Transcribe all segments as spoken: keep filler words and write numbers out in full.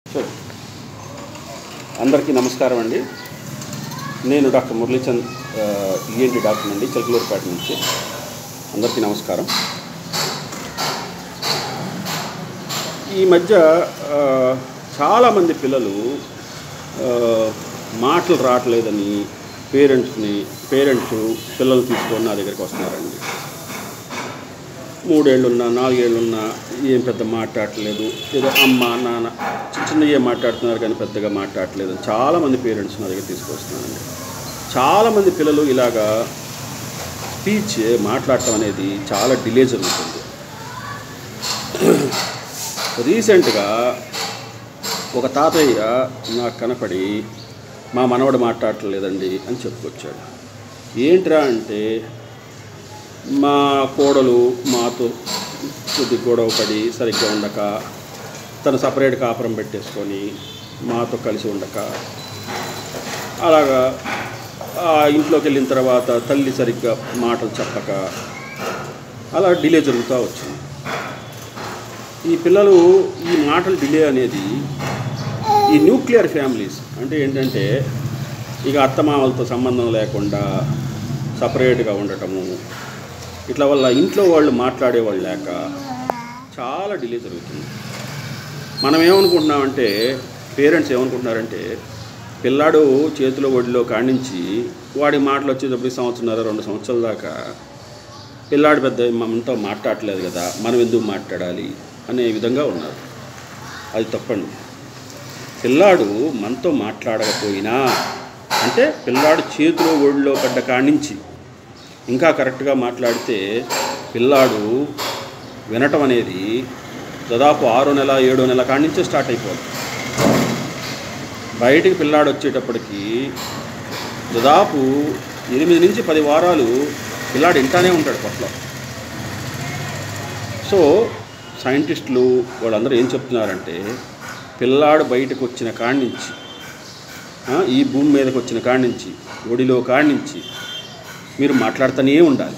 So అందరికీ నమస్కారం అండి. నేను డాక్టర్ మురళీచంద్, ఈఎన్టీ డాక్టర్ అండి, చిలకలూరుపేట నుంచి. అందరికీ నమస్కారం. ఈ మధ్య చాలామంది పిల్లలు మాటలు రావట్లేదని పేరెంట్స్ని పేరెంట్స్ పిల్లలు తీసుకొని నా దగ్గరికి వస్తున్నారండి. మూడేళ్ళున్నా నాలుగేళ్ళున్నా ఏం పెద్ద మాట్లాడట్లేదు, ఏదో అమ్మ నాన్న చిన్న చిన్న ఏం మాట్లాడుతున్నారు కానీ పెద్దగా మాట్లాడట్లేదు అని చాలామంది పేరెంట్స్ నా దగ్గర తీసుకొస్తున్నారండి. చాలామంది పిల్లలు ఇలాగా స్పీచ్ మాట్లాడటం అనేది చాలా డిలే జరుగుతుంది. రీసెంట్గా ఒక తాతయ్య నాకు కనపడి మా మనవడు మాట్లాడట్లేదండి అని చెప్పుకొచ్చాడు. ఏంట్రా అంటే, మా కోడలు మాతో కొద్ది గొడవ పడి సరిగ్గా ఉండక, తను సపరేట్ కాపురం పెట్టేసుకొని మాతో కలిసి ఉండక, అలాగా ఇంట్లోకి వెళ్ళిన తర్వాత తల్లి సరిగ్గా మాటలు చెప్పక అలా డిలే జరుగుతూ వచ్చింది. ఈ పిల్లలు ఈ మాటలు డిలే అనేది ఈ న్యూక్లియర్ ఫ్యామిలీస్ అంటే ఏంటంటే, ఇక అత్తమామలతో సంబంధం లేకుండా సపరేట్గా ఉండటము, ఇట్లా వల్ల ఇంట్లో వాళ్ళు మాట్లాడేవాళ్ళు లేక చాలా డిలే జరుగుతుంది. మనం ఏమనుకుంటున్నామంటే, పేరెంట్స్ ఏమనుకుంటున్నారంటే, పిల్లాడు చేతిలో ఒడిలో కాడించి వాడి మాటలు వచ్చేటప్పుడు సంవత్సరంన్నర రెండు సంవత్సరాల దాకా పిల్లాడు పెద్ద మనతో మాట్లాడట్లేదు కదా, మనం ఎందుకు మాట్లాడాలి అనే విధంగా ఉన్నారు. అది తప్పండి. పిల్లాడు మనతో మాట్లాడకపోయినా, అంటే పిల్లాడు చేతిలో ఒడిలో పడ్డ కాడించి ఇంకా కరెక్ట్గా మాట్లాడితే పిల్లాడు వినటం అనేది దాదాపు ఆరో నెల ఏడో నెల కాడి నుంచే స్టార్ట్ అయిపోతుంది. బయటికి పిల్లాడు వచ్చేటప్పటికి దాదాపు ఎనిమిది నుంచి పది వారాలు పిల్లాడు ఇంటానే ఉంటాడు కొట్లో. సో సైంటిస్టులు వాళ్ళందరూ ఏం చెప్తున్నారంటే, పిల్లాడు బయటకు వచ్చిన కాడి నుంచి, ఈ భూమి మీదకి వచ్చిన కాడి నుంచి, ఒడిలో కాడి నుంచి మీరు మాట్లాడుతూనే ఉండాలి.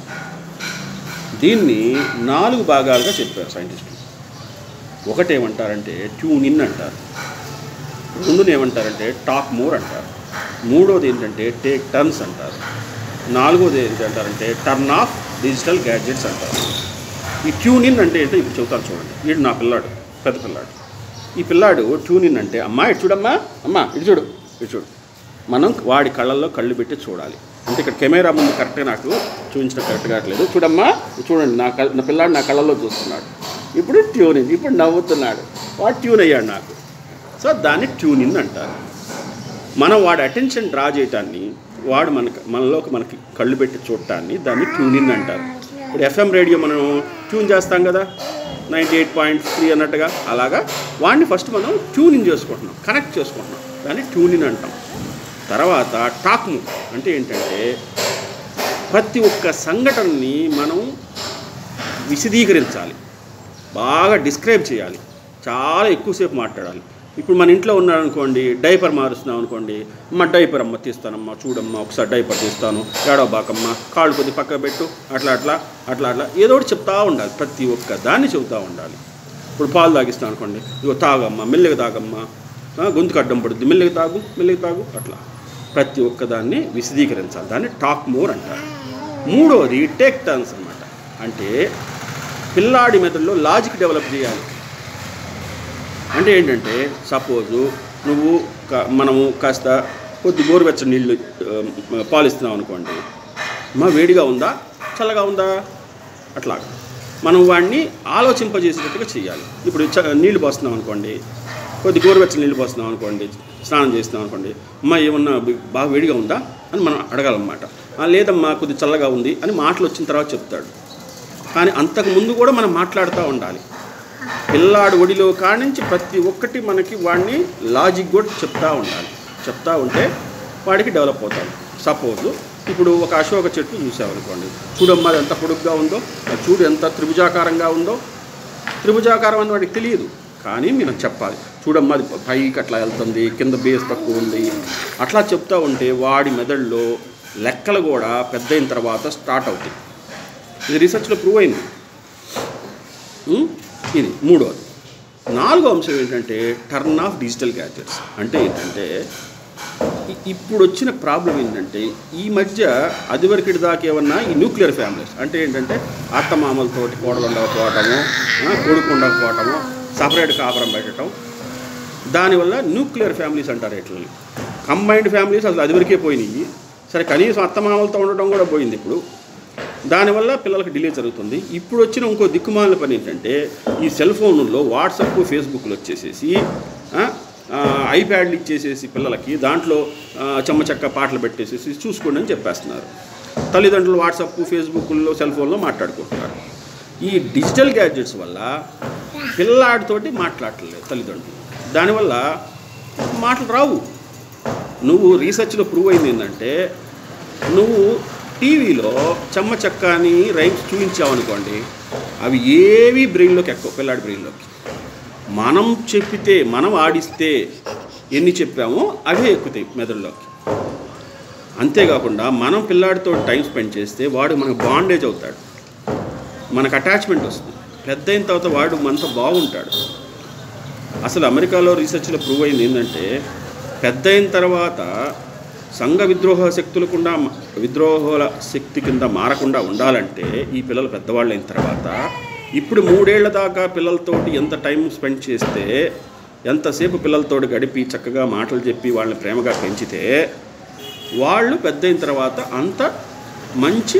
దీన్ని నాలుగు భాగాలుగా చెప్పారు సైంటిస్టులు. ఒకటేమంటారంటే ట్యూన్ ఇన్ అంటారు, రెండుని ఏమంటారంటే టాక్ మోర్ అంటారు, మూడోది ఏంటంటే టేక్ టర్న్స్ అంటారు, నాలుగోది ఏంటంటారంటే టర్న్ ఆఫ్ డిజిటల్ గ్యాడ్జెట్స్ అంటారు. ఈ ట్యూన్ ఇన్ అంటే ఏంటో ఇప్పుడు చెబుతాను చూడండి. వీడు నా పిల్లాడు, పెద్ద పిల్లాడు. ఈ పిల్లాడు ట్యూన్ ఇన్ అంటే, అమ్మా ఇటు చూడమ్మా, అమ్మా ఇటు చూడు, ఇటు చూడు. మనం వాడి కళ్ళల్లో కళ్ళు పెట్టి చూడాలి. అంటే ఇక్కడ కెమెరా ముందు కరెక్ట్గా నాకు చూపించడం కరెక్ట్ కావట్లేదు. చూడమ్మా చూడండి, నా కళ్ళ నా పిల్లాడు నా కళ్ళల్లో చూస్తున్నాడు. ఇప్పుడు ట్యూన్ ఇన్, ఇప్పుడు నవ్వుతున్నాడు, వాడు ట్యూన్ అయ్యాడు నాకు. సో దాన్ని ట్యూన్ ఇన్ అంటారు. మనం వాడి అటెన్షన్ డ్రా చేయటాన్ని, వాడు మనకి మనలోకి మనకి కళ్ళు పెట్టి చూడటాన్ని దాన్ని ట్యూన్ ఇన్ అంటారు. ఇప్పుడు ఎఫ్ఎం రేడియో మనం ట్యూన్ చేస్తాం కదా, నైంటీ ఎయిట్ పాయింట్ త్రీ అన్నట్టుగా, అలాగా వాడిని ఫస్ట్ మనం ట్యూన్ ఇన్ చేసుకుంటున్నాం, కనెక్ట్ చేసుకుంటున్నాం, దాన్ని ట్యూన్ ఇన్ అంటాం. తర్వాత టాక్ మోర్ అంటే ఏంటంటే, ప్రతి ఒక్క సంఘటనని మనం విశదీకరించాలి, బాగా డిస్క్రైబ్ చేయాలి, చాలా ఎక్కువసేపు మాట్లాడాలి. ఇప్పుడు మన ఇంట్లో ఉన్నాడనుకోండి, డైపర్ మారుస్తున్నాం అనుకోండి, అమ్మ డైపర్ అమ్మ తీస్తానమ్మా, చూడమ్మా ఒకసారి డైపర్ తీస్తాను, ఏడవ బాకమ్మ, కాళ్ళు కొద్ది పక్క పెట్టు, అట్లా అట్లా అట్లా అట్లా ఏదో ఒకటి చెప్తా ఉండాలి, ప్రతి ఒక్క దాన్ని చెబుతూ ఉండాలి. ఇప్పుడు పాలు తాగిస్తాను అనుకోండి, ఇగో తాగమ్మా, మెల్లగా తాగమ్మా, గొంతుకు అడ్డం పడుద్ది, మెల్లగా తాగు మెల్లగా తాగు, అట్లా ప్రతి ఒక్కదాన్ని విశదీకరించాలి. దాన్ని టాక్ మోర్ అంటారు. మూడోది టేక్ టర్న్స్ అన్నమాట. అంటే పిల్లాడి మెదడులో లాజిక్ డెవలప్ చేయాలి. అంటే ఏంటంటే, సపోజు నువ్వు మనము కాస్త కొద్ది గోరువెచ్చని నీళ్ళు పాలిస్తున్నావు అనుకోండి, మా వేడిగా ఉందా చల్లగా ఉందా, అట్లా మనం వాడిని ఆలోచింపజేసేటట్టుగా చేయాలి. ఇప్పుడు చ నీళ్ళు పోస్తున్నాం అనుకోండి, కొద్ది గోరువెచ్చని నీళ్ళు పోస్తున్నాం అనుకోండి, స్నానం చేస్తున్నాం అనుకోండి, అమ్మ ఏమన్నా బాగా వేడిగా ఉందా అని మనం అడగాలన్నమాట. లేదమ్మా కొద్ది చల్లగా ఉంది అని మాటలు వచ్చిన తర్వాత చెప్తాడు. కానీ అంతకుముందు కూడా మనం మాట్లాడుతూ ఉండాలి. పిల్లాడు ఒడిలో కాడి నుంచి ప్రతి ఒక్కటి మనకి వాడిని లాజిక్ కూడా చెప్తూ ఉండాలి. చెప్తూ ఉంటే వాడికి డెవలప్ అవుతాడు. సపోజు ఇప్పుడు ఒక అశోక చెట్టు చూసామనుకోండి, చూడమ్మా అది ఎంత పొడుగ్గా ఉందో, చూడు ఎంత త్రిభుజాకారంగా ఉందో. త్రిభుజాకారం అని వాడికి తెలియదు, కానీ మనం చెప్పాలి, చూడమ్మా అది పైకి అట్లా వెళ్తుంది, కింద బేస్ తక్కువ ఉంది, అట్లా చెప్తూ ఉంటే వాడి మెదడులో లెక్కలు కూడా పెద్ద అయిన తర్వాత స్టార్ట్ అవుతాయి. ఇది రీసెర్చ్లో ప్రూవ్ అయింది. ఇది మూడోది. నాలుగో అంశం ఏంటంటే టర్న్ ఆఫ్ డిజిటల్ గ్యాడ్జెట్స్. అంటే ఏంటంటే ఇప్పుడు వచ్చిన ప్రాబ్లం ఏంటంటే ఈ మధ్య అదివరకటి దాకా ఏమన్నా ఈ న్యూక్లియర్ ఫ్యామిలీస్ అంటే ఏంటంటే అత్తమామలతోటి కోడలు ఉండకపోవటము, కొడుకు ఉండకపోవటము, సపరేట్ కాపురం పెట్టడం, దానివల్ల న్యూక్లియర్ ఫ్యామిలీస్ అంటారు. ఇట్లని కంబైన్డ్ ఫ్యామిలీస్ అసలు అదివరకే పోయినాయి. సరే కనీసం అత్తమామలతో ఉండటం కూడా పోయింది ఇప్పుడు. దానివల్ల పిల్లలకు డిలే జరుగుతుంది. ఇప్పుడు వచ్చిన ఇంకో దిక్కుమాలిన పని ఏంటంటే ఈ సెల్ ఫోన్లో వాట్సాప్ ఫేస్బుక్లు వచ్చేసేసి ఐప్యాడ్లు ఇచ్చేసేసి పిల్లలకి దాంట్లో చెమ్మచక్క పాటలు పెట్టేసేసి చూసుకోండి అని చెప్పేస్తున్నారు. తల్లిదండ్రులు వాట్సాప్ ఫేస్బుక్లో సెల్ ఫోన్లో మాట్లాడుకుంటున్నారు. ఈ డిజిటల్ గ్యాడ్జెట్స్ వల్ల పిల్లాడితోటి మాట్లాడట్లేదు తల్లిదండ్రులు. దానివల్ల మాటలు రావు. నువ్వు రీసెర్చ్లో ప్రూవ్ అయింది ఏంటంటే నువ్వు టీవీలో చెమ్మచక్క అని రైమ్స్ చూపించావు అనుకోండి, అవి ఏవి బ్రెయిన్లోకి ఎక్కువ పిల్లాడి బ్రెయిన్లోకి. మనం చెప్పితే మనం ఆడిస్తే ఎన్ని చెప్పామో అవే ఎక్కుతాయి మెదడులోకి. అంతేకాకుండా మనం పిల్లాడితో టైం స్పెండ్ చేస్తే వాడు మనకు బాండేజ్ అవుతాడు, మనకు అటాచ్మెంట్ వస్తుంది. పెద్ద అయిన తర్వాత వాడు మనతో బాగుంటాడు. అసలు అమెరికాలో రీసెర్చ్లో ప్రూవ్ అయింది ఏంటంటే పెద్ద అయిన తర్వాత సంఘ విద్రోహ శక్తులకుండా విద్రోహాల శక్తి కింద మారకుండా ఉండాలంటే ఈ పిల్లలు పెద్దవాళ్ళు అయిన తర్వాత ఇప్పుడు మూడేళ్ల దాకా పిల్లలతోటి ఎంత టైం స్పెండ్ చేస్తే, ఎంతసేపు పిల్లలతోటి గడిపి చక్కగా మాటలు చెప్పి వాళ్ళని ప్రేమగా పెంచితే వాళ్ళు పెద్ద అయిన తర్వాత అంత మంచి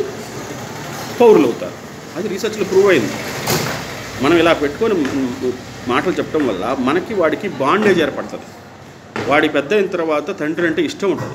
పౌరులు అవుతారు. అది రీసెర్చ్లో ప్రూవ్ అయింది. మనం ఇలా పెట్టుకొని మాటలు చెప్పడం వల్ల మనకి వాడికి బాండేజ్ ఏర్పడుతుంది. వాడి పెద్ద అయిన తర్వాత తండ్రి అంటే ఇష్టం ఉంటుంది.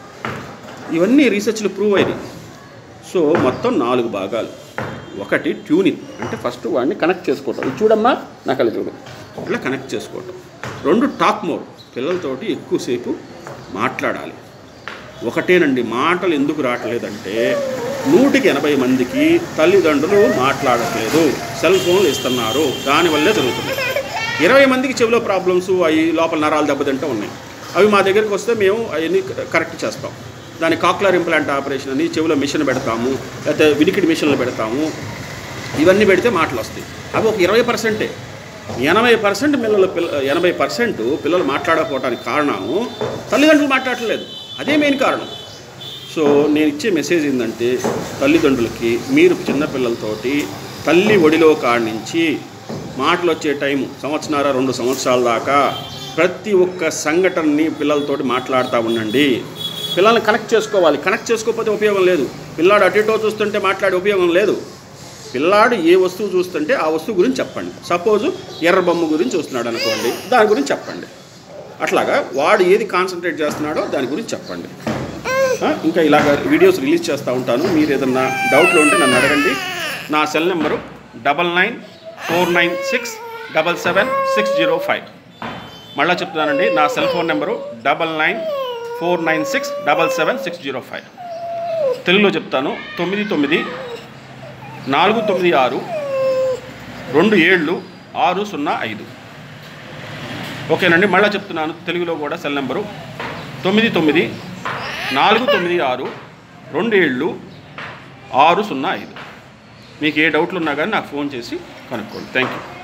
ఇవన్నీ రీసెర్చ్లో ప్రూవ్ అయినాయి. సో మొత్తం నాలుగు భాగాలు. ఒకటి ట్యూనింగ్, అంటే ఫస్ట్ వాడిని కనెక్ట్ చేసుకోవటం. ఇది చూడమ్మా నా కళ్ళ చూడు, ఇట్లా కనెక్ట్ చేసుకోవటం. రెండు టాక్ మోడ్, పిల్లలతోటి ఎక్కువసేపు మాట్లాడాలి. ఒకటేనండి, మాటలు ఎందుకు రావట్లేదంటే నూటికి ఎనభై మందికి తల్లిదండ్రులు మాట్లాడట్లేదు, సెల్ ఫోన్లు ఇస్తున్నారు, దానివల్లే జరుగుతుంది. ఇరవై మందికి చెవిలో ప్రాబ్లమ్స్ అవి లోపల నరాలు దెబ్బతింటూ ఉన్నాయి. అవి మా దగ్గరికి వస్తే మేము అవన్నీ కరెక్ట్ చేస్తాం. దాని కాక్లర్ ఇంప్లాంట్ ఆపరేషన్ అని చెవిలో మిషన్ పెడతాము, లేకపోతే వినికిడి మిషన్లు పెడతాము. ఇవన్నీ పెడితే మాటలు వస్తాయి. అవి ఒక ఇరవై పర్సెంటే. ఎనభై పర్సెంట్ పిల్లలు పిల్ల ఎనభై పర్సెంట్ పిల్లలు మాట్లాడకపోవడానికి కారణం తల్లిదండ్రులు మాట్లాడలేదు. అదే మెయిన్ కారణం. సో నేను ఇచ్చే మెసేజ్ ఏంటంటే తల్లిదండ్రులకి, మీరు చిన్నపిల్లలతోటి తల్లి ఒడిలో కాడి నుంచి మాటలు వచ్చే టైం సంవత్సరాల రెండు సంవత్సరాల దాకా ప్రతి ఒక్క సంఘటనని పిల్లలతోటి మాట్లాడుతూ ఉండండి. పిల్లల్ని కనెక్ట్ చేసుకోవాలి. కనెక్ట్ చేసుకోకపోతే ఉపయోగం లేదు. పిల్లాడు అటు ఇటో చూస్తుంటే మాట్లాడే ఉపయోగం లేదు. పిల్లాడు ఏ వస్తువు చూస్తుంటే ఆ వస్తువు గురించి చెప్పండి. సపోజు ఎర్ర బొమ్మ గురించి చూస్తున్నాడు అనుకోండి, దాని గురించి చెప్పండి. అట్లాగా వాడు ఏది కాన్సన్ట్రేట్ చేస్తున్నాడో దాని గురించి చెప్పండి. ఇంకా ఇలాగ వీడియోస్ రిలీజ్ చేస్తూ ఉంటాను. మీరు ఏదన్నా డౌట్లు ఉంటే నన్ను అడగండి. నా cell number double nine four nine six double seven six zero five. మళ్ళీ చెప్తున్నానండి, నా cell phone number double nine four nine six double seven six zero five. తెలుగులో చెప్తాను, తొమ్మిది తొమ్మిది నాలుగు తొమ్మిది ఆరు రెండు ఏళ్ళు ఆరు సున్నా ఐదు. ఓకేనండి, మళ్ళీ చెప్తున్నాను తెలుగులో కూడా సెల్ నెంబరు తొమ్మిది తొమ్మిది నాలుగు తొమ్మిది ఆరు రెండు ఏళ్ళు ఆరు సున్నా ఐదు. మీకు ఏ డౌట్లు ఉన్నా కానీ నాకు ఫోన్ చేసి కనుక్కోండి. Thank you.